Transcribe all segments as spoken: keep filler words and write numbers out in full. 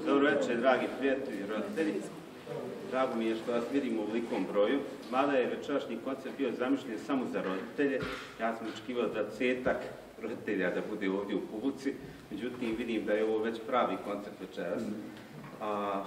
Dobro večer, dragi prijatelji i roditelji. Drago mi je što vas vidim u velikom broju. Mada je večerašnji koncert bio zamišljen samo za roditelje. Ja sam očekivao dvadesetak roditelja da bude ovdje u publici. Međutim, vidim da je ovo već pravi koncert večeras. A,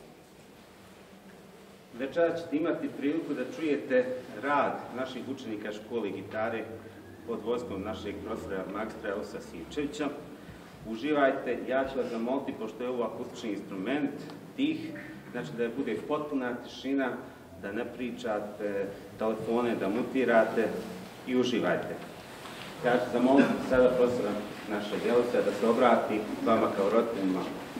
večeras ćete imati priliku da čujete rad naših učenika škole gitare pod vodstvom našeg profesora magistra Elsa Sivčevića. Uživajte, ja ću vas zamoliti, pošto je ovo akustični instrument, tih, znači da je bude potpuna tišina, da ne pričate, telefone da mutirate i uživajte. Ja ću zamoliti sada profesora našeg Elsa da se obrati vama kao roditeljima.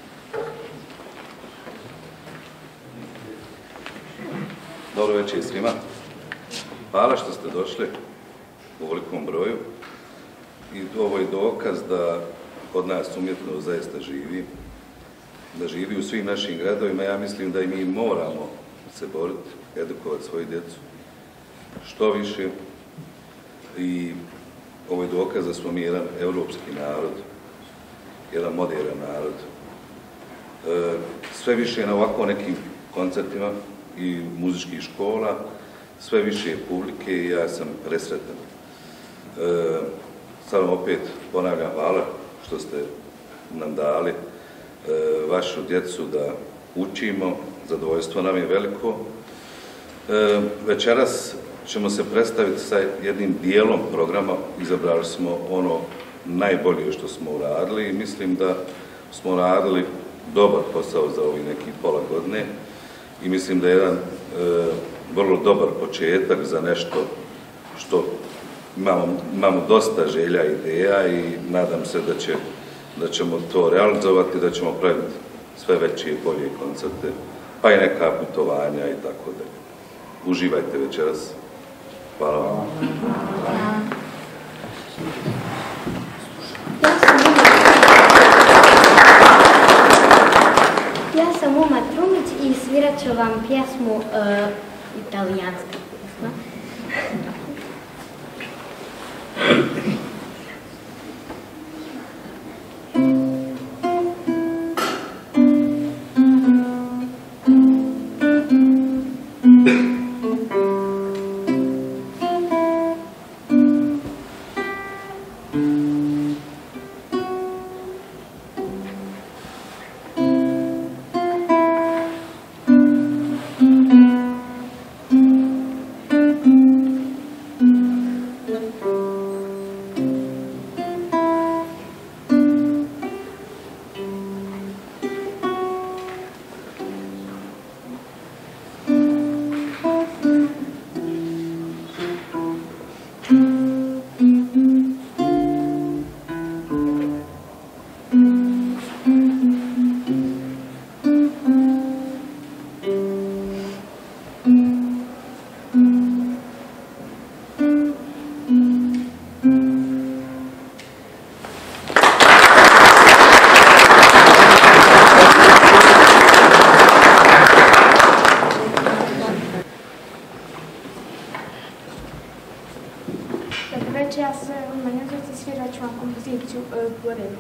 Dobro večer svima. Hvala što ste došli u velikom broju i ovo je dokaz da kod nas umjetnost zaista živi, da živi u svim našim gradovima. Ja mislim da i mi moramo se boriti, edukovati svoju djecu što više i ovo je dokaz da smo mi jedan evropski narod, jedan moderan narod. E, sve više na ovako nekim koncertima i muzičkih škola, sve više publike i ja sam presretan. E, sad vam opet ponavljam hvala što ste nam dali e, vašu djecu da učimo, zadovoljstvo nam je veliko. E, večeras ćemo se predstaviti sa jednim dijelom programa, izabrali smo ono najbolje što smo uradili i mislim da smo uradili dobar posao za ovi neki pola godine i mislim da je jedan e, vrlo dobar početak za nešto što imamo, imamo dosta želja i ideja i nadam se da, će, da ćemo to realizovati, da ćemo praviti sve veće i bolje koncerte, pa i neka putovanja i tako dalje. Uživajte večeras. Hvala vam. Ja sam Uma Trumić i svirat ću vam pjesmu uh, italijanska pjesma. Ja se mene zove svirat ću vam kompoziciju Borelli.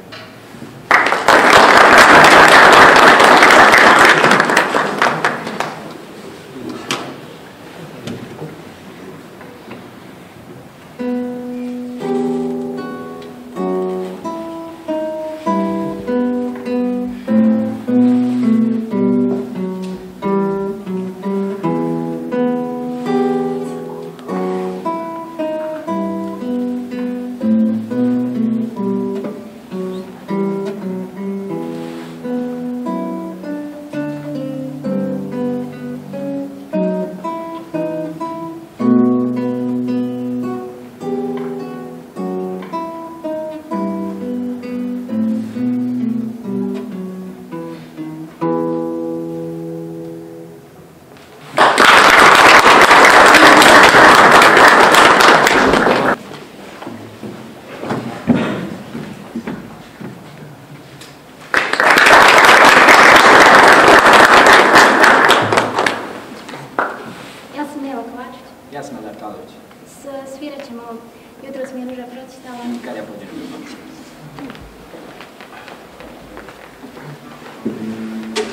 Svirat ćemo, jutro smo je Ruža pročitala. Kad ja pođem.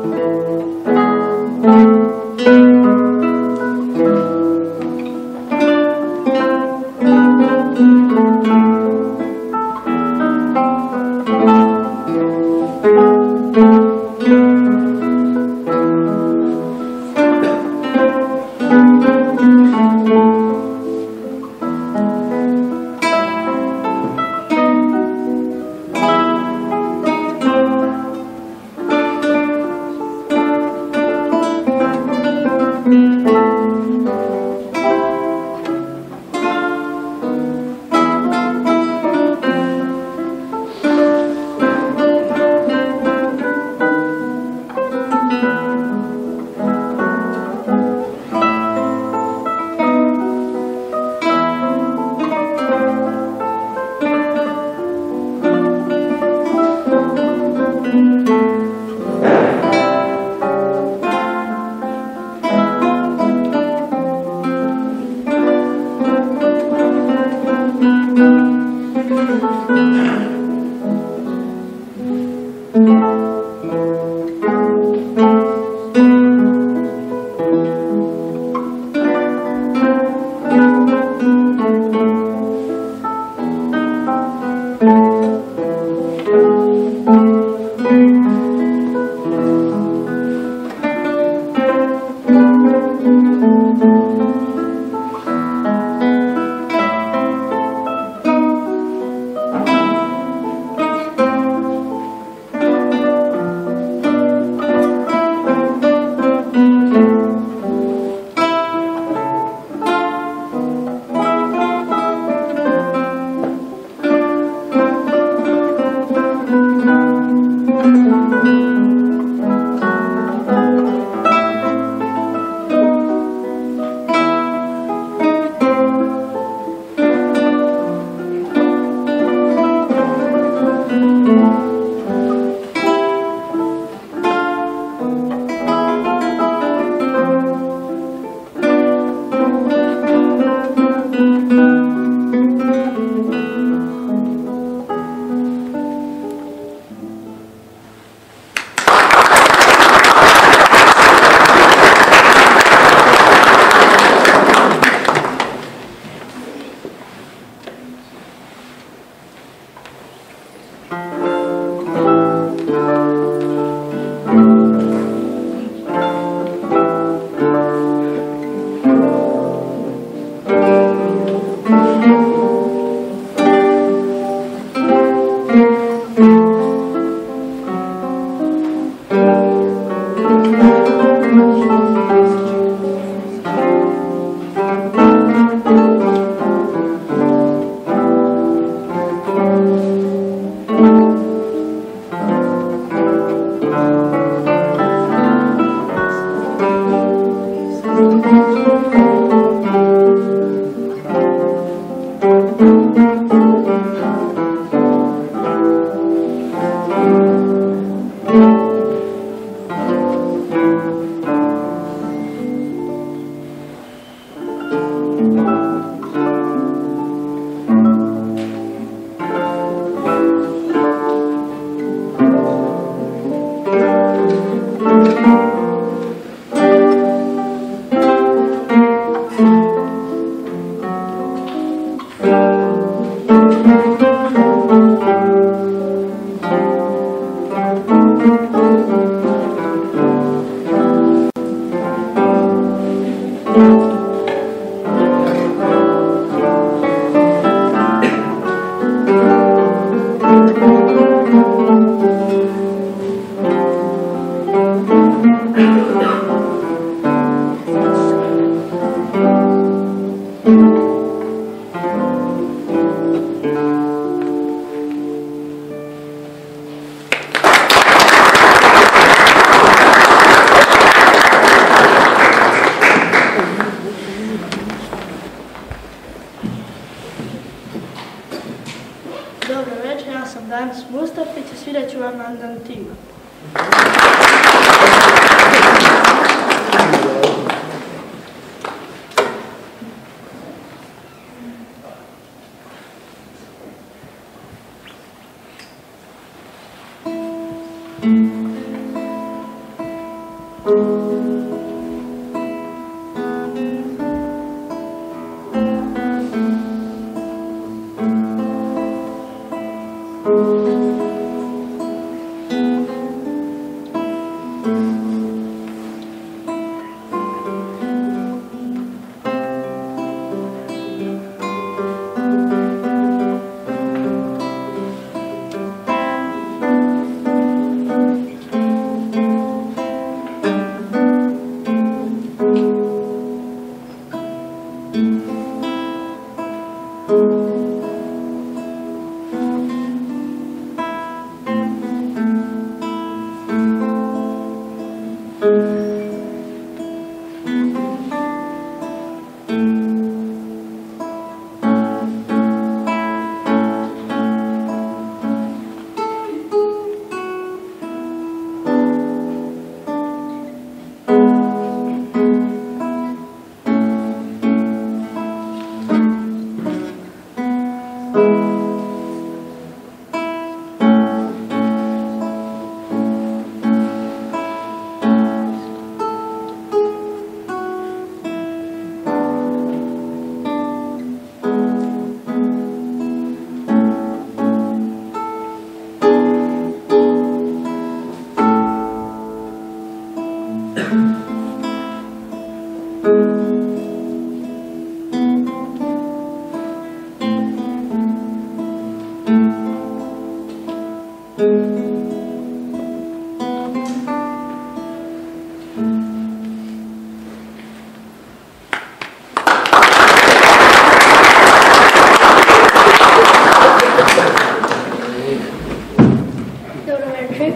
Dobro večer, ja sam Danis Mustafić i svirat ću vam Andantiju.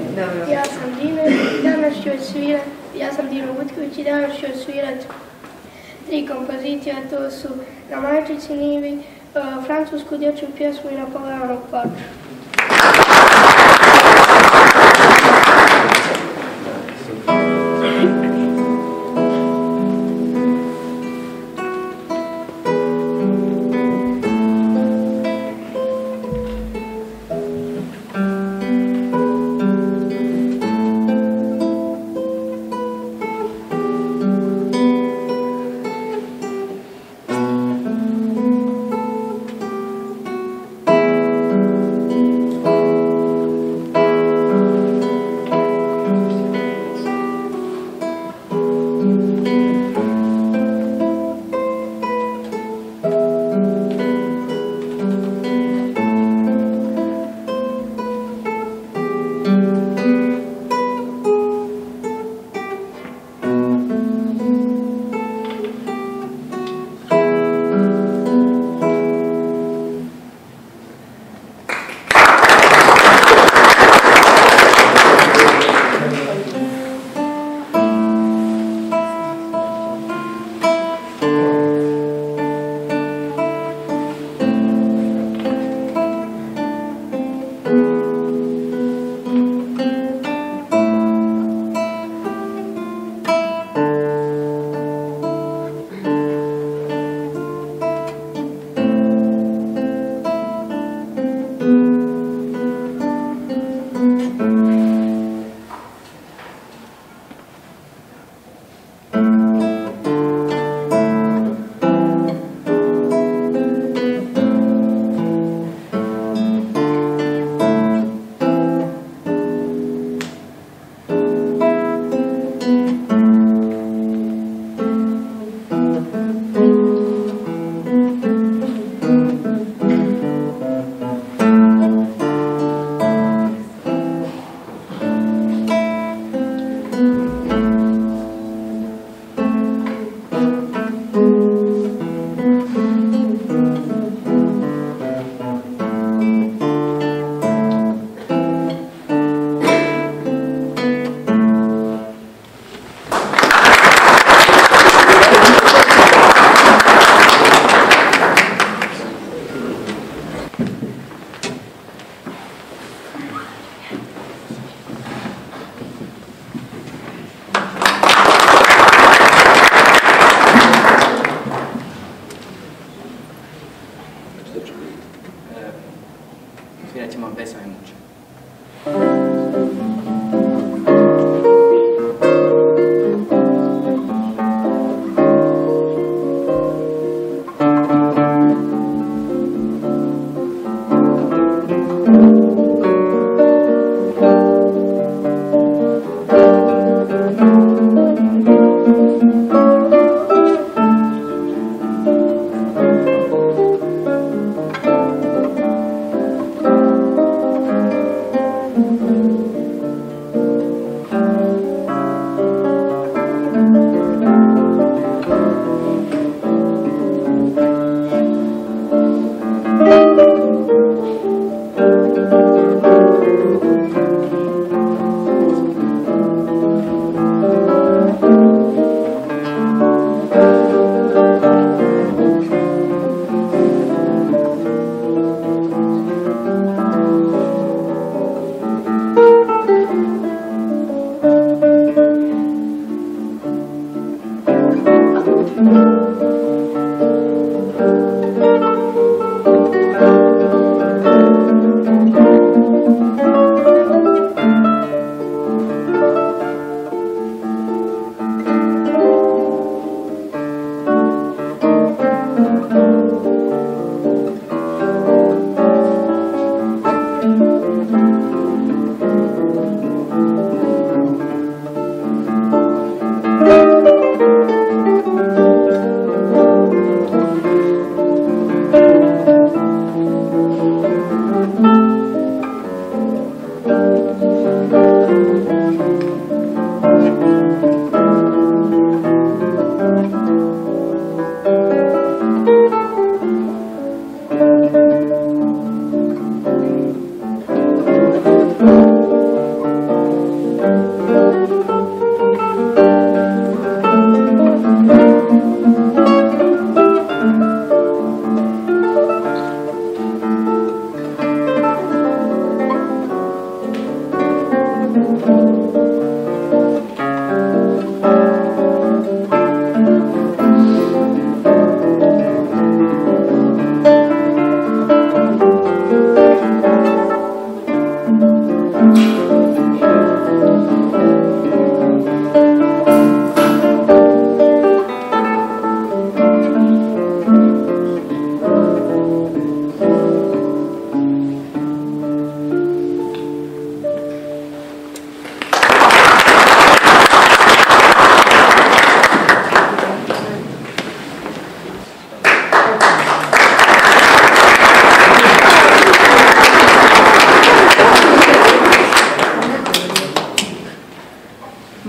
Ja sam Dino i danas ću odsvirati, ja sam Dino Butković i danas ću odsvirati tri kompozicije, a to su Na majčici Nivi, uh, francusku dječju pjesmu i Napoleonov plač. Thank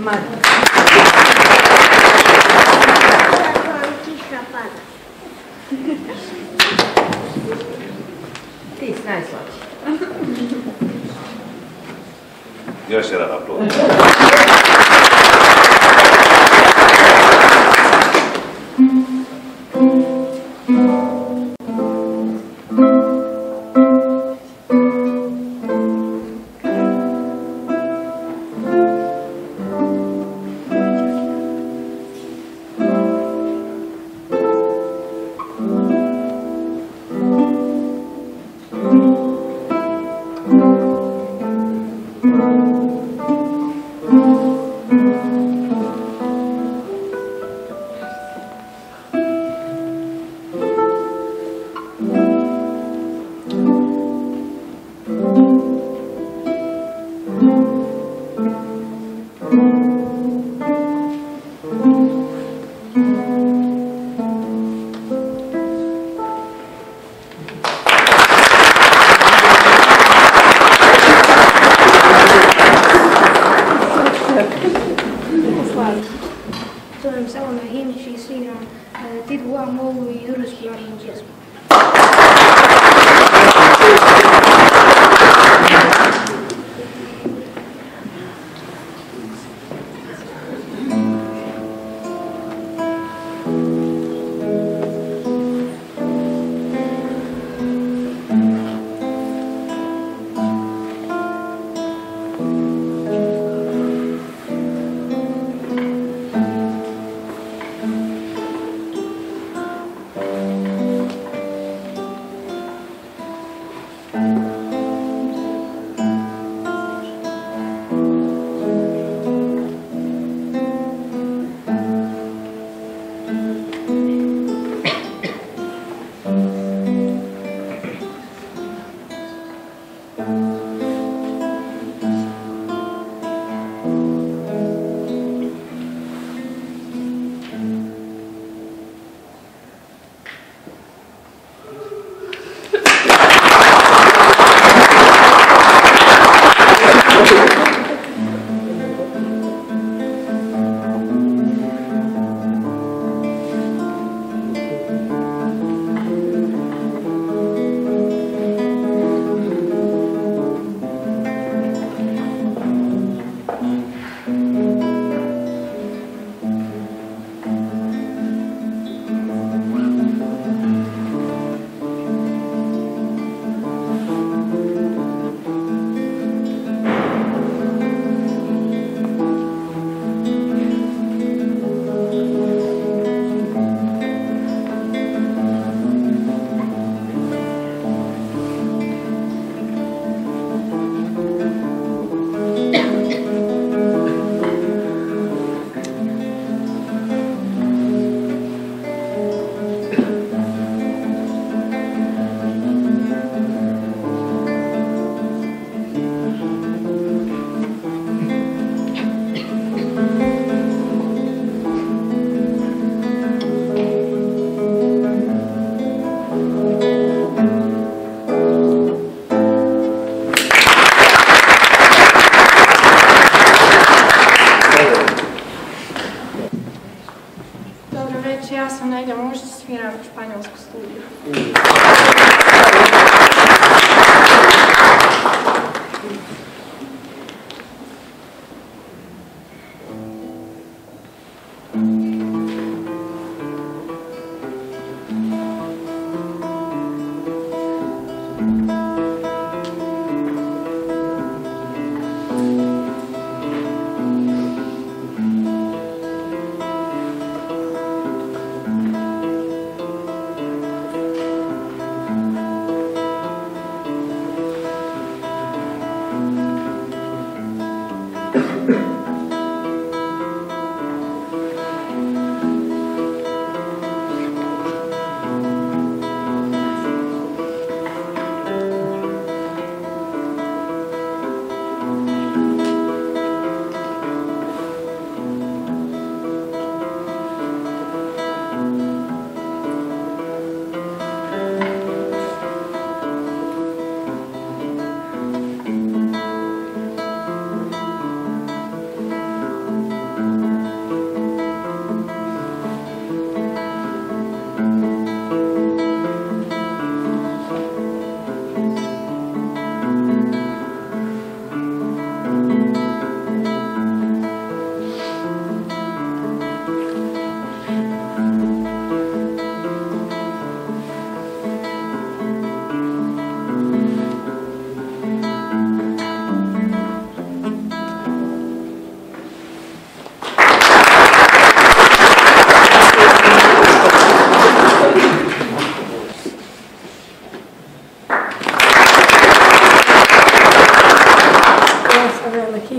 Marija. Kiša pada. Ti si najslađi. Još jedan aplauz. Zovem se Salome Himić i sviram Titu Amolu i Dursku narodnu pjesmu. Ja sam Nedja Mužić, sviram španjolsku studiju.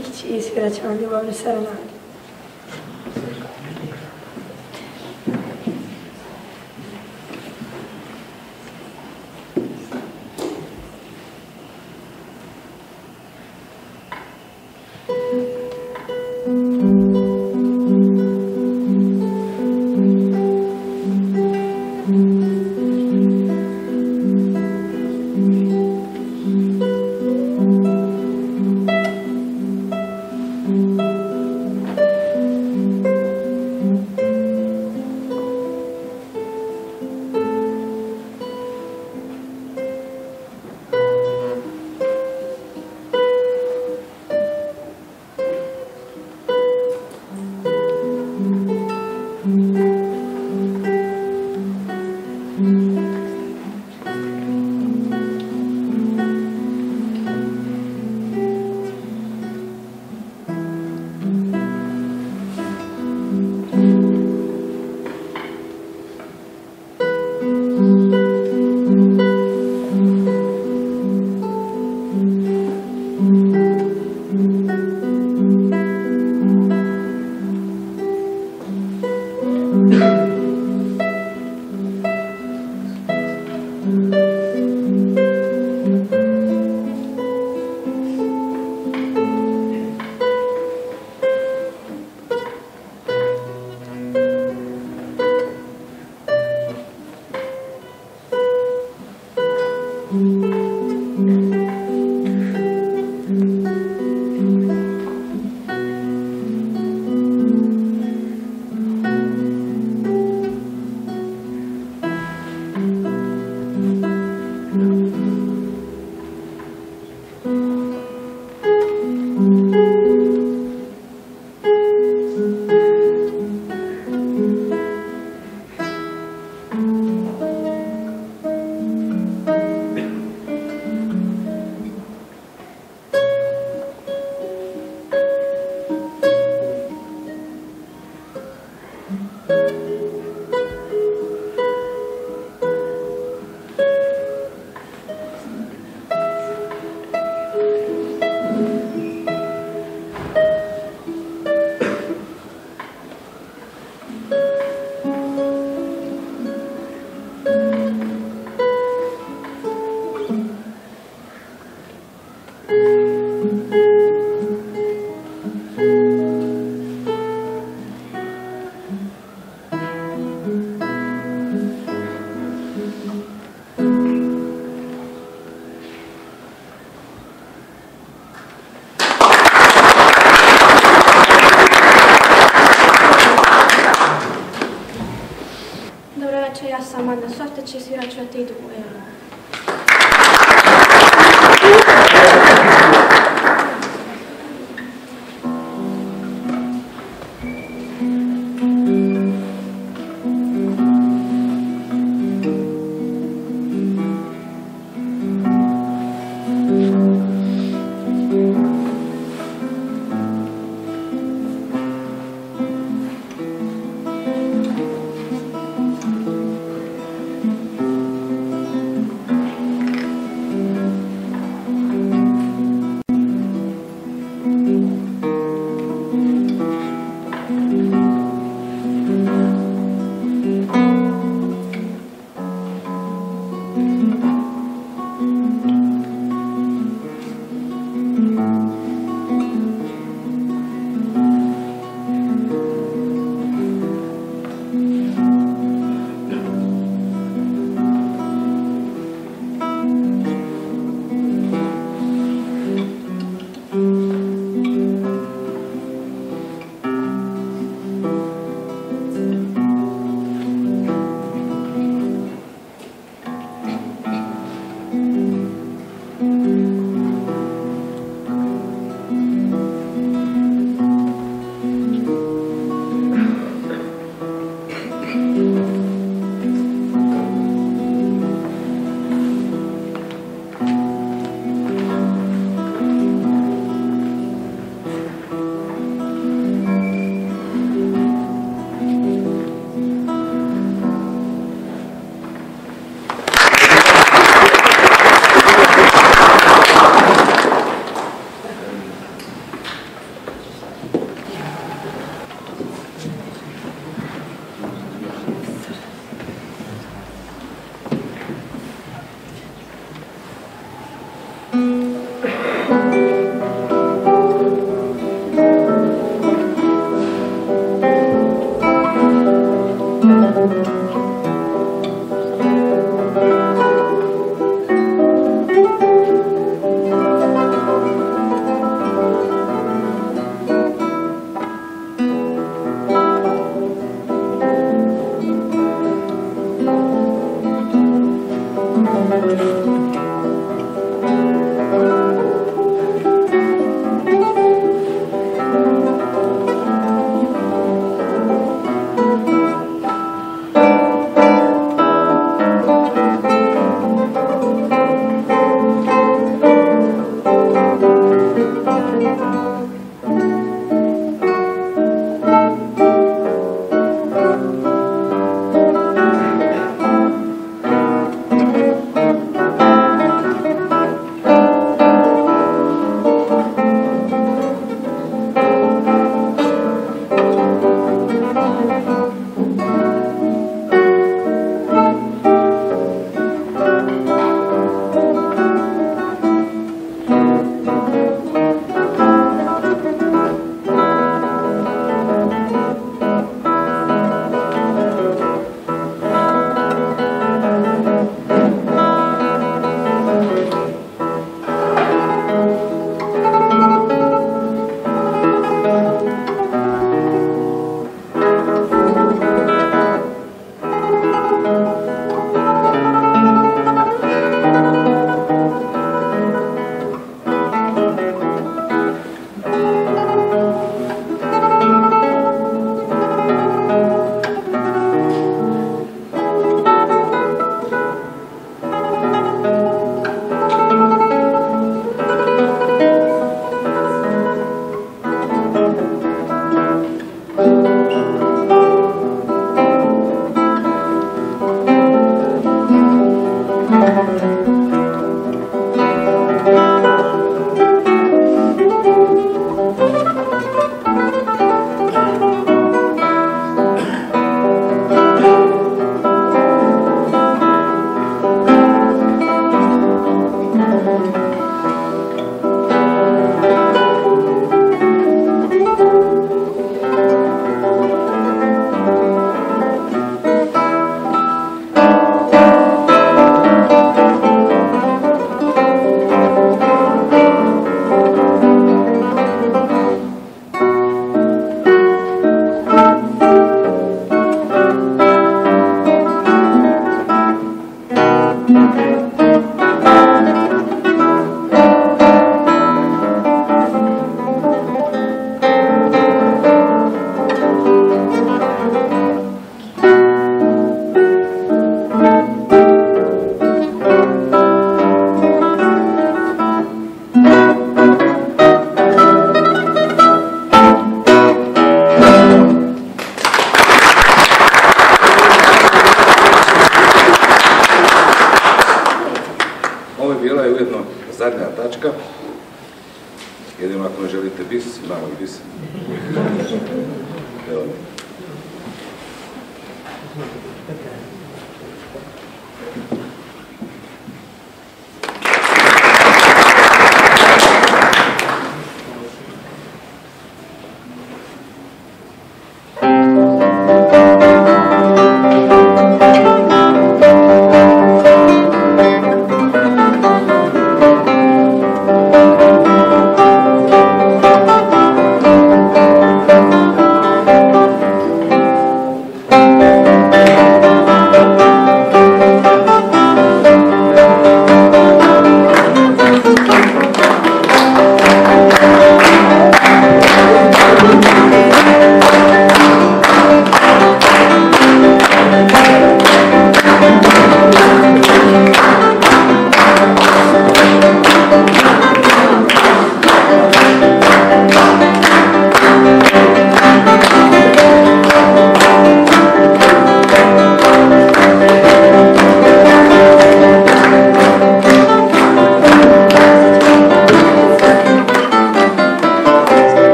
Nikić i svirat ću vam Ljubavne serenade. Ja sam Ana Sorteć i svirat ću te idu u Euro. mačka. Jedino ako ne želite bis, imamo i bis. Evo.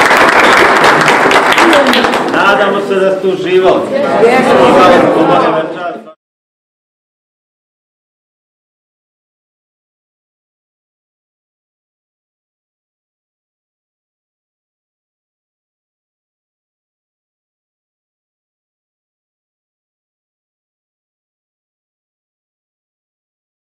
Nadamo se da ste uživali.